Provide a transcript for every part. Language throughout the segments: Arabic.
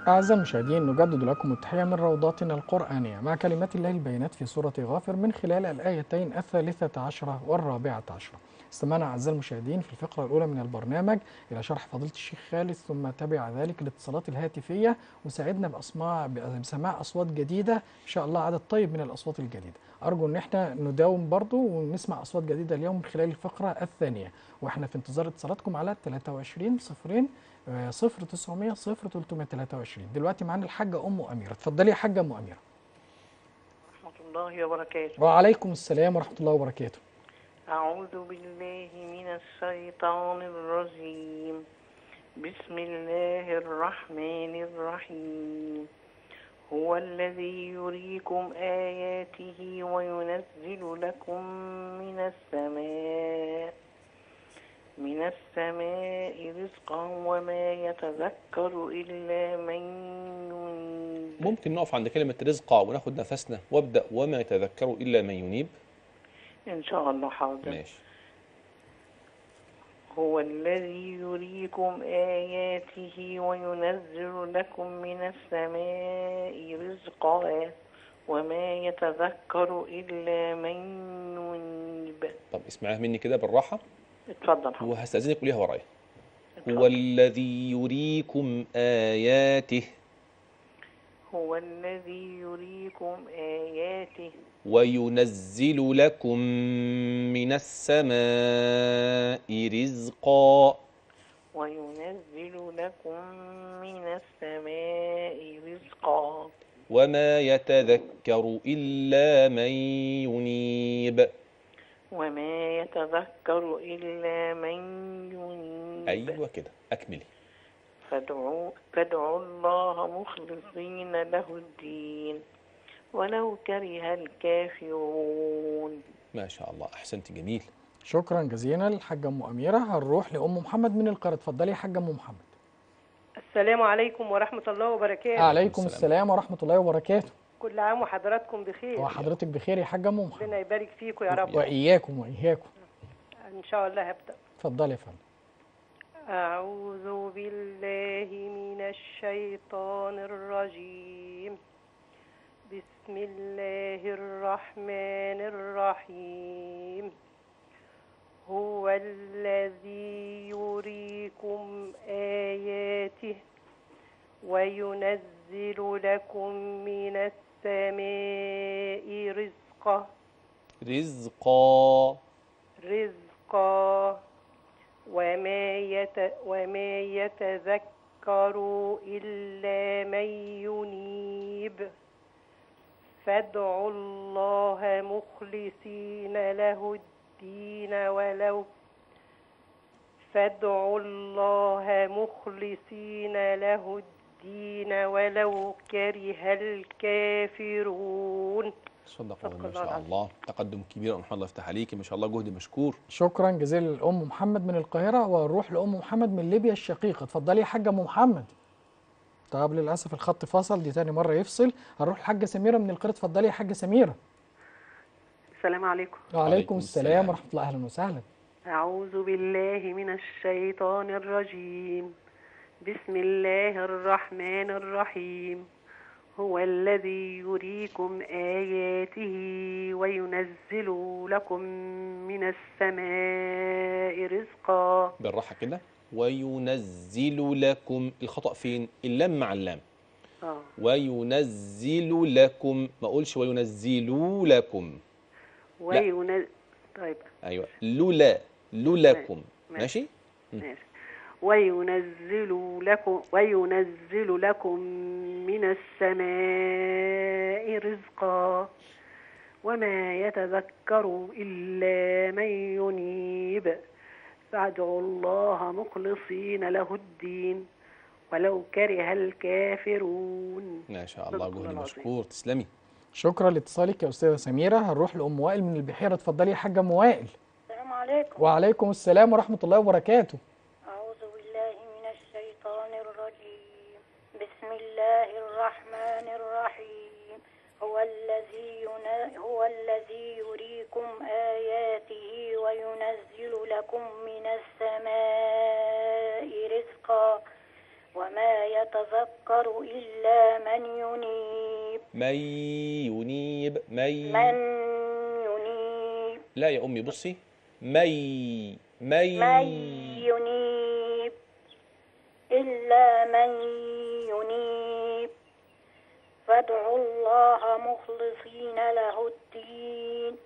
أعزائي المشاهدين، نجدد لكم التحية من روضاتنا القرآنية مع كلمات الله البينات في سورة غافر من خلال الآيتين 13 و14. استمعنا أعزائي المشاهدين في الفقرة الأولى من البرنامج إلى شرح فضيلة الشيخ خالد، ثم تبع ذلك الاتصالات الهاتفية، وساعدنا بسماع أصوات جديدة إن شاء الله، عدد طيب من الأصوات الجديدة. أرجو إن احنا نداوم برضو ونسمع أصوات جديدة اليوم من خلال الفقرة الثانية، وإحنا في انتظار اتصالاتكم على 23 صفرين 0900 0323. دلوقتي معانا الحاجة أم أميرة. اتفضلي يا حاجة أم أميرة. ورحمة الله وبركاته. وعليكم السلام ورحمة الله وبركاته. أعوذ بالله من الشيطان الرجيم. بسم الله الرحمن الرحيم. هو الذي يريكم آياته وينزل لكم من السماء رزقا وما يتذكر إلا من ينيب. ممكن نقف عند كلمة رزقا وناخد نفسنا وابدأ وما يتذكر إلا من ينيب؟ إن شاء الله حاضر. ماشي. هو الذي يريكم آياته وينزل لكم من السماء رزقا وما يتذكر إلا من ينيب. طب اسمعها مني كده بالراحة، اتفضل حضرتك. وهستأذنك قوليها ورايا. اتفضل. هو الذي يريكم آياته هو الذي يريكم آياته وينزل لكم من السماء رزقا وينزل لكم من السماء رزقا وما يتذكر إلا من ينيب. وما يتذكر إلا من ينيب. أيوة كده، أكملي. فادعوا الله مخلصين له الدين ولو كره الكافرون. ما شاء الله، أحسنت، جميل. شكرا جزيلا الحاجة أم أميرة. هنروح لأم محمد من القاهرة. اتفضلي يا حاجة أم محمد. السلام عليكم ورحمة الله وبركاته. عليكم السلام ورحمة الله وبركاته. كل عام وحضراتكم بخير. وحضرتك بخير يا حاجة أم محمد. ربنا يبارك فيكم يا رب. وإياكم وإياكم. إن شاء الله هبدأ. اتفضلي يا فندم. أعوذ بالله من الشيطان الرجيم. بسم الله الرحمن الرحيم. هو الذي يريكم آياته وينزل لكم من السماء رزقا وما يتذكر إلا من ينيب. فادعوا الله مخلصين له الدين ولو كره الكافرون. صدق الله، ما شاء الله، تقدم كبير. الله يفتح عليكي، ما شاء الله، جهد مشكور. شكرا جزيلا لأم محمد من القاهرة. ونروح لأم محمد من ليبيا الشقيقة. اتفضلي يا حاجة أم محمد. طب للأسف الخط فصل، دي تاني مرة يفصل. هنروح لحاجة سميرة من القاهرة. اتفضلي يا حاجة سميرة. السلام عليكم. وعليكم السلام ورحمة الله. أهلا وسهلا. أعوذ بالله من الشيطان الرجيم. بسم الله الرحمن الرحيم. هو الذي يريكم آياته وينزل لكم من السماء رزقا. بالراحة كده. وينزل لكم، الخطأ فين؟ اللام مع اللام. وينزل لكم، ما أقولش وينزلوا لكم. طيب. أيوة، لولاكم. ماشي؟ ماشي. وينزل لكم من السماء رزقا وما يتذكر إلا من ينيب. فادعوا الله مخلصين له الدين ولو كره الكافرون. ما شاء الله، جهد مشكور، تسلمي. شكرا لاتصالك يا أستاذة سميرة. هنروح لأم وائل من البحيرة. اتفضلي يا حاجة أم وائل. السلام عليكم. وعليكم السلام ورحمة الله وبركاته. أعوذ بالله من الشيطان الرجيم. بسم الله الرحمن الرحيم. هو الذي يريكم آياته وينزل لكم من السماء رزقا وما يتذكر إلا من ينيب. من ينيب من ينيب. لا يا أمي بصي، من من ينيب إلا من ينيب فادعوا الله مخلصين له الدين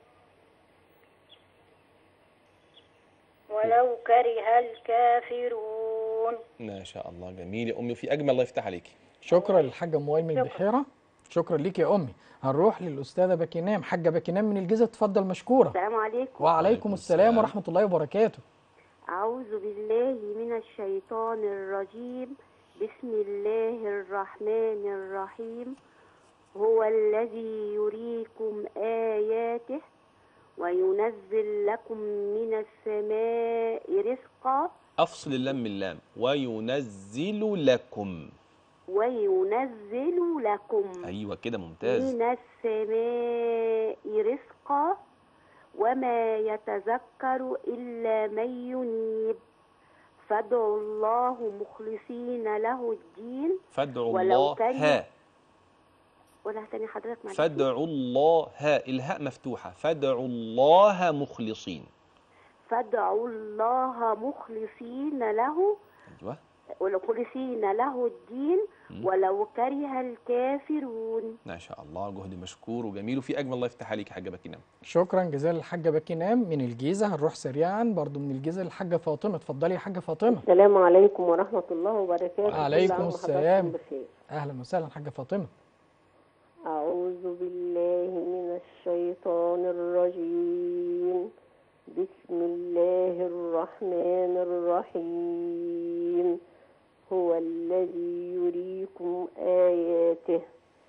ولو كره الكافرون. ما شاء الله جميل يا أمي، وفي أجمل، الله يفتح عليكي. شكرا للحاجة أم أيمن البحيرة، شكرا ليك يا أمي. هنروح للأستاذة باكينام، حاجة باكينام من الجيزة، تفضل مشكورة. السلام عليكم. وعليكم السلام ورحمة الله وبركاته. أعوذ بالله من الشيطان الرجيم. بسم الله الرحمن الرحيم. هو الذي يريكم آياته وينزل لكم من السماء رزقا. أفصل اللام من اللام، وينزل لكم. وينزل لكم أيوة كده ممتاز. من السماء رزقا وما يتذكر إلا من ينيب فادعوا الله مخلصين له الدين. فادعوا ولو الله ولا تاني حضرتك معلش. فادعوا الله، الهاء مفتوحة، فادعوا الله مخلصين. فادعوا الله مخلصين له. أيوة. مخلصين له الدين ولو كره الكافرون. ما شاء الله، جهد مشكور وجميل، وفي أجمل، الله يفتح عليك يا حاجة باكينام. شكرا جزيلا للحاجة باكينام من الجيزة. هنروح سريعا برضو من الجيزة للحاجة فاطمة، اتفضلي يا حاجة فاطمة. السلام عليكم ورحمة الله وبركاته. وعليكم السلام. أهلا وسهلا حاجة فاطمة. أعوذ بالله من الشيطان الرجيم. بسم الله الرحمن الرحيم. هو الذي يريكم آياته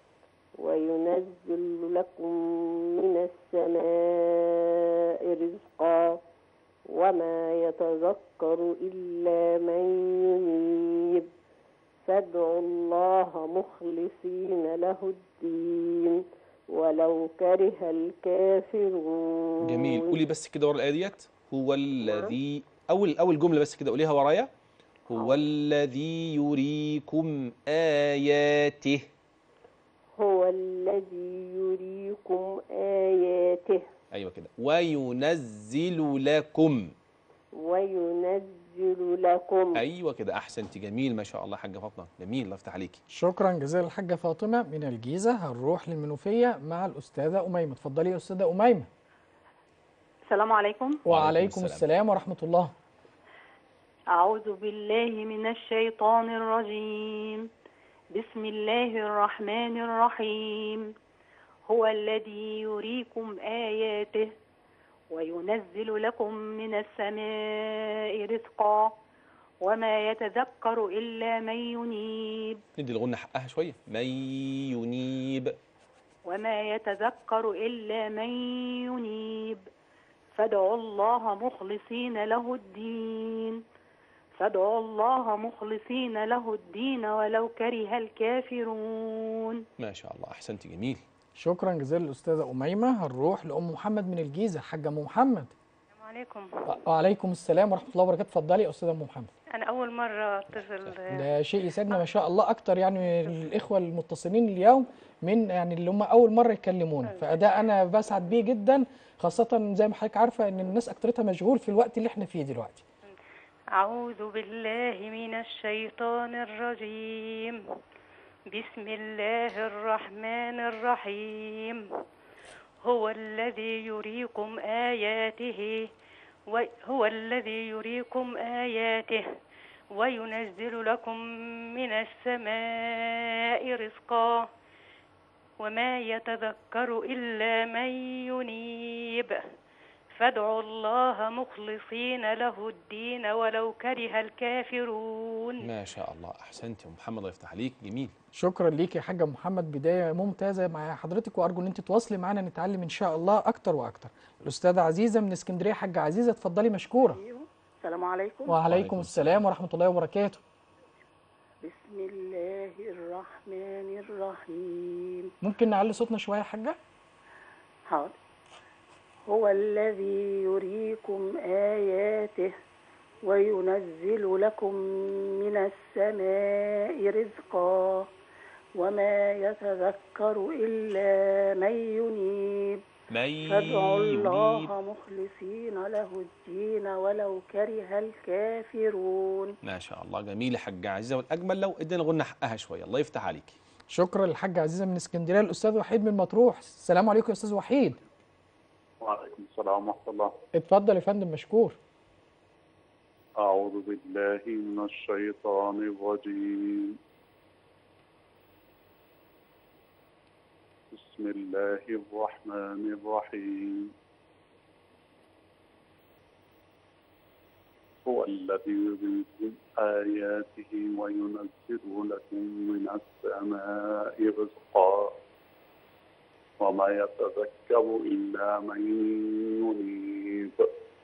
وينزل لكم من السماء رزقا وما يتذكر إلا من ينيب فادعوا الله مخلصين له الدين ولو كره الكافرون. جميل، قولي بس كده ورا الآية ديت. هو الذي، أول جملة بس كده قوليها ورايا. هو الذي يريكم آياته. هو الذي يريكم آياته. أيوة كده. وينزل لكم. وينزل لكم. أيوة كده، أحسنتي، جميل ما شاء الله حاجة فاطمة، جميل، الله يفتح عليكي. شكرا جزيلا للحاجة فاطمة من الجيزة. هنروح للمنوفية مع الأستاذة أميمة، اتفضلي يا أستاذة أميمة. السلام عليكم. وعليكم السلام ورحمة الله. أعوذ بالله من الشيطان الرجيم. بسم الله الرحمن الرحيم. هو الذي يريكم آياته وينزل لكم من السماء رزقا وما يتذكر إلا من ينيب. ندي الغنة حقها شوية. من ينيب. وما يتذكر إلا من ينيب فادعوا الله مخلصين له الدين. فادعوا الله مخلصين له الدين ولو كره الكافرون. ما شاء الله، أحسنتي، جميل. شكرا جزيلا للأستاذة أميمة. هنروح لأم محمد من الجيزة، حاجة أم محمد. السلام عليكم. وعليكم السلام ورحمة الله وبركاته، اتفضلي يا أستاذة أم محمد. أنا أول مرة أتصل. ده شيء يسعدنا ما شاء الله، أكتر يعني الإخوة المتصلين اليوم من يعني اللي هم أول مرة يكلمونا، فده أنا بسعد بيه جدا، خاصة زي ما حضرتك عارفة إن الناس أكترتها مشغول في الوقت اللي إحنا فيه دلوقتي. أعوذ بالله من الشيطان الرجيم. بسم الله الرحمن الرحيم. هو الذي يريكم آياته وينزل لكم من السماء رزقا وما يتذكر إلا من ينيب فادعوا الله مخلصين له الدين ولو كره الكافرون. ما شاء الله، أحسنتي يا محمد، الله يفتح عليك، جميل. شكرا ليك يا حاجة محمد، بداية ممتازة مع حضرتك، وأرجو إن أنت تواصلي معانا نتعلم إن شاء الله أكتر وأكتر. الأستاذة عزيزة من اسكندرية، حاجة عزيزة اتفضلي مشكورة. السلام عليكم. وعليكم السلام ورحمة الله وبركاته. بسم الله الرحمن الرحيم. ممكن نعلي صوتنا شوية يا حاجة؟ حاضر. هو الذي يريكم آياته وينزل وينزل لكم من السماء رزقا وما يتذكر إلا من ينيب فادعوا الله مخلصين له الدين ولو كره الكافرون. ما شاء الله، جميل يا حاجة عزيزة، والأجمل لو ادينا غنى حقها شوية. الله يفتح عليكي. شكرا للحاجة عزيزة من اسكندرية. الأستاذ وحيد من مطروح، السلام عليكم يا أستاذ وحيد. وعليكم السلام ورحمة الله. اتفضل يا فندم مشكور. أعوذ بالله من الشيطان الرجيم. بسم الله الرحمن الرحيم. هو الذي يريكم آياته وينزل لكم من السماء رزقا وما يتذكر إلا من ينيب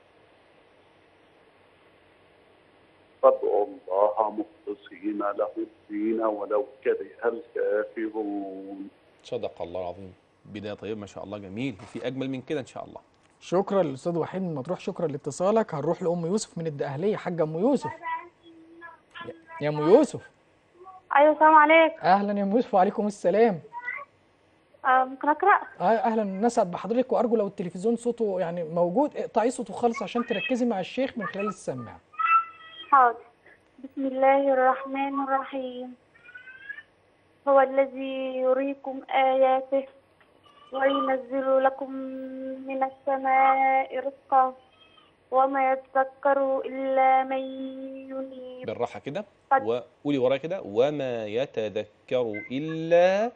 فادعوا الله مخلصين له الدين ولو كره الكافرون. صدق الله العظيم. بداية طيبة ما شاء الله، جميل، وفي أجمل من كده إن شاء الله. شكرا للأستاذ وحيد من مطروح، شكرا لاتصالك. هنروح لأم يوسف من الدقهلية. حاجة أم يوسف. يا أم يوسف. أيوة السلام عليكم. أهلا يا أم يوسف. وعليكم السلام. ممكن أقرأ؟ أهلا، نسعد بحضرتك، وأرجو لو التلفزيون صوته يعني موجود اقطعي صوته خالص عشان تركزي مع الشيخ من خلال السماعة. حاضر. بسم الله الرحمن الرحيم. هو الذي يريكم آياته وينزل لكم من السماء رزقا وما يتذكر إلا من ينيب. بالراحة كده، وقولي ورايا كده، وما يتذكر إلا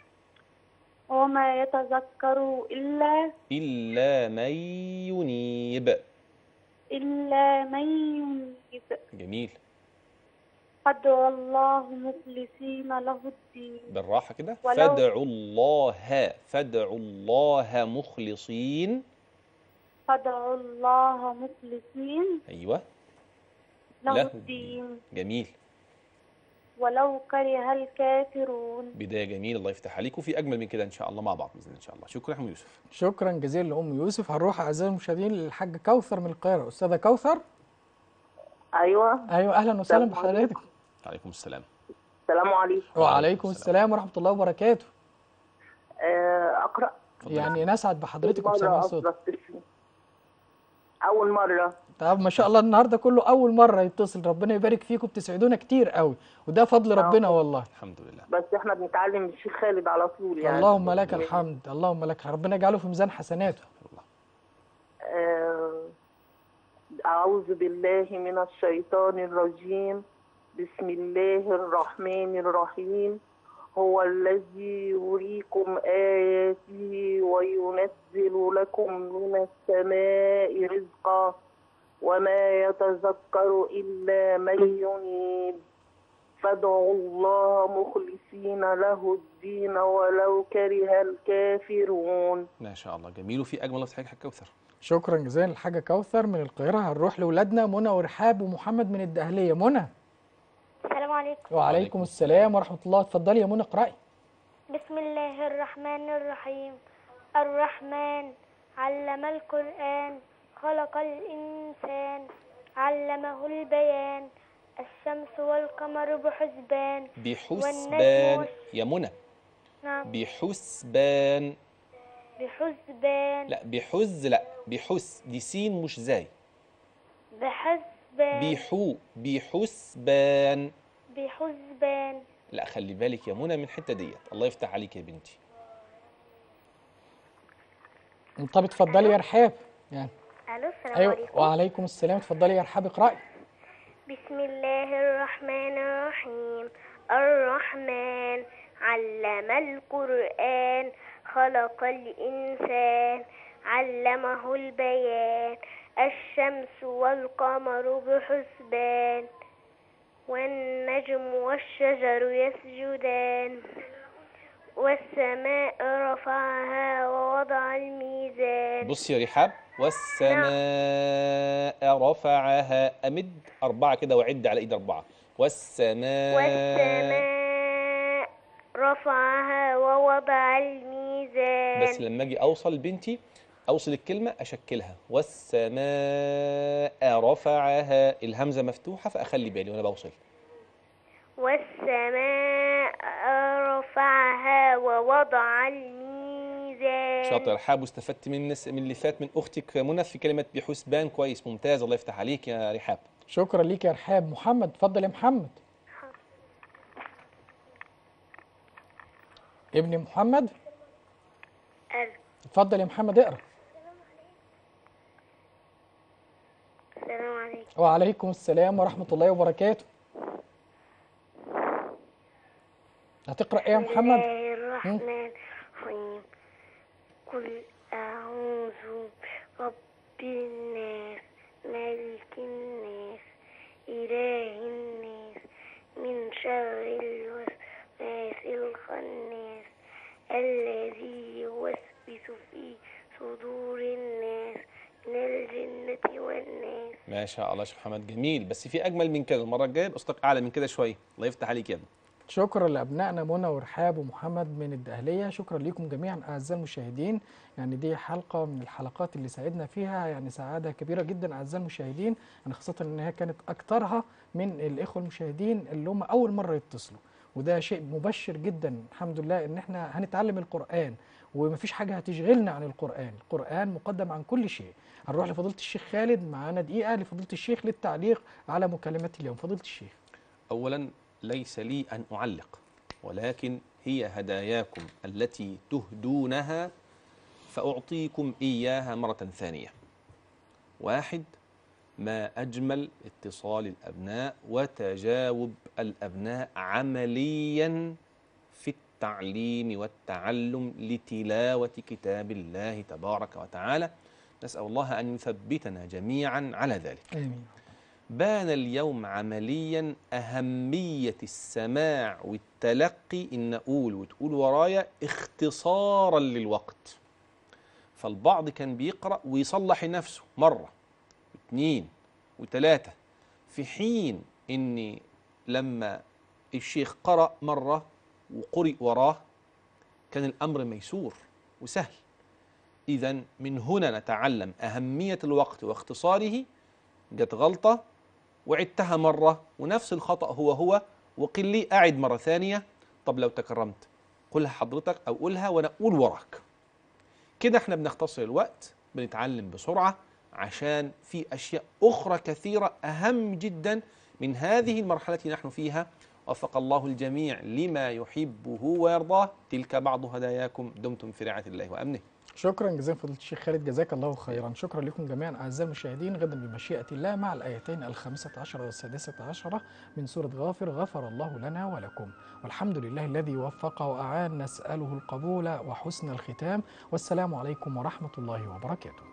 من ينيب. جميل. فادعوا الله مخلصين له الدين. بالراحة كده، فادعوا الله مخلصين. أيوة له الدين. جميل. ولو كره الكافرون. بداية جميلة، الله يفتح عليك، وفي أجمل من كده إن شاء الله مع بعض بإذن الله. إن شاء الله. شكرا يا أم يوسف. شكرا جزيلا لأم يوسف. هنروح أعزائي المشاهدين للحاجة كوثر من القاهرة. أستاذة كوثر. أيوة أهلا وسهلا بحضرتك. وعليكم السلام. السلام عليكم. وعليكم السلام ورحمة الله وبركاته. أقرأ؟ يعني نسعد بحضرتك وبسماع صوتك. أول مرة. طب ما شاء الله، النهارده كله أول مرة يتصل. ربنا يبارك فيكم، بتسعدونا كتير قوي، وده فضل ربنا والله. الحمد لله. بس احنا بنتعلم من الشيخ خالد على طول يعني. اللهم لك الحمد، اللهم لك، ربنا يجعله في ميزان حسناته. أعوذ بالله من الشيطان الرجيم. بسم الله الرحمن الرحيم. هو الذي يريكم آياته وينزل لكم من السماء رزقا وما يتذكر إلا من ينيب فادعوا الله مخلصين له الدين ولو كره الكافرون. ما شاء الله، جميل، وفي أجمل. الله يفتح عليك حاجة كوثر. شكرا جزيلا للحاجة كوثر من القاهرة. هنروح لأولادنا منى ورحاب ومحمد من الدقهلية. منى. السلام عليكم. وعليكم السلام ورحمة الله. اتفضلي يا منى اقرأي. بسم الله الرحمن الرحيم. الرحمن علم القرآن خلق الإنسان علمه البيان الشمس والقمر بحسبان. يا منى. نعم. بحسبان. لا بحس دي سين مش زاي. بحسبان. بحسبان. لا خلي بالك يا منى من الحته ديت. الله يفتح عليك يا بنتي. طب اتفضلي يا رحاب يعني. الو السلام عليكم. وعليكم السلام. اتفضلي يا رحاب اقرأي. بسم الله الرحمن الرحيم. الرحمن علم القرآن خلق الإنسان علمه البيان الشمس والقمر بحسبان والنجم والشجر يسجدان والسماء رفعها ووضع الميزان. بصي يا رحاب، والسماء رفعها. أمد 4 كده وعد على إيد 4. والسماء رفعها ووضع الميزان. بس لما أجي أوصل بنتي، أوصل الكلمة أشكلها. والسماء رفعها، الهمزة مفتوحة فأخلي بالي وأنا بوصل. والسماء رفعها ووضع الميزان. شاطر حاب، واستفدت من اللي فات من أختك منى في كلمة بحسبان. كويس، ممتاز، الله يفتح عليك يا رحاب. شكرا ليك يا رحاب. محمد، اتفضل يا محمد. ابني محمد، اتفضل يا محمد اقرا. السلام عليكم. وعليكم السلام ورحمة الله وبركاته. هتقرأ ايه يا محمد؟ بسم الله الرحمن الرحيم. قل أعوذ برب الناس، ملك الناس، إله الناس، من شر الوسواس الخناس، الذي يوسوس في صدور الناس من الجنة والناس. ما شاء الله يا شيخ محمد، جميل، بس في أجمل من كده. المرة الجاية بصوتك أعلى من كده شوية. الله يفتح عليك يا ابني. شكرا لأبنائنا منى ورحاب ومحمد من الدقهلية. شكرا لكم جميعا أعزائي المشاهدين. يعني دي حلقة من الحلقات اللي سعدنا فيها، يعني سعادة كبيرة جدا أعزائي المشاهدين، يعني خاصة إن هي كانت أكثرها من الإخوة المشاهدين اللي هم أول مرة يتصلوا، وده شيء مبشر جدا. الحمد لله إن احنا هنتعلم القرآن ومفيش حاجة هتشغلنا عن القرآن. القرآن مقدم عن كل شيء. هنروح لفضيلة الشيخ خالد، معانا دقيقة لفضيلة الشيخ للتعليق على مكالمات اليوم. فضيلة الشيخ. أولا، ليس لي أن أعلق، ولكن هي هداياكم التي تهدونها فأعطيكم إياها مرة ثانية. واحد، ما أجمل اتصال الأبناء وتجاوب الأبناء عمليا في التعليم والتعلم لتلاوة كتاب الله تبارك وتعالى. نسأل الله أن يثبتنا جميعا على ذلك. آمين. بان اليوم عمليا أهمية السماع والتلقي، إن أقول وتقول ورايا اختصارا للوقت. فالبعض كان بيقرأ ويصلح نفسه مرة واثنين وثلاثة، في حين إن لما الشيخ قرأ مرة وقرئ وراه كان الأمر ميسور وسهل. إذن من هنا نتعلم أهمية الوقت واختصاره. جت غلطة وعدتها مرة ونفس الخطأ هو وقل لي أعد مرة ثانية. طب لو تكرمت قلها حضرتك أو قلها وأنا أقول وراك. كده احنا بنختصر الوقت، بنتعلم بسرعة، عشان في أشياء أخرى كثيرة أهم جدا من هذه المرحلة التي نحن فيها. وفق الله الجميع لما يحبه ويرضاه. تلك بعض هداياكم، دمتم في رعاية الله وأمنه. شكرا جزيلا فضيلة الشيخ خالد، جزاك الله خيرا. شكرا لكم جميعا أعزائي المشاهدين. غدا بمشيئة الله مع الآيتين 15 و16 من سورة غافر. غفر الله لنا ولكم، والحمد لله الذي وفق وأعان، نسأله القبول وحسن الختام. والسلام عليكم ورحمة الله وبركاته.